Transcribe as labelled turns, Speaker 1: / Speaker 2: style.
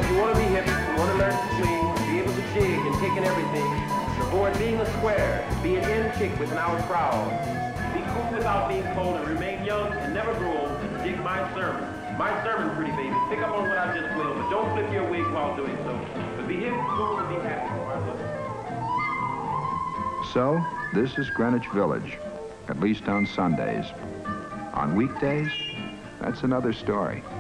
Speaker 1: you want to be hip, you want to learn to swing, be able to dig and kick and everything, avoid being a square, be an in chick with an out crowd. Be cool without being cold and remain young and never grow old and dig my sermon. My sermon, pretty baby. Pick up on what I just will, but don't flip your wig while doing so. But be hip, cool, and be happy.
Speaker 2: So, this is Greenwich Village, at least on Sundays. On weekdays, that's another story.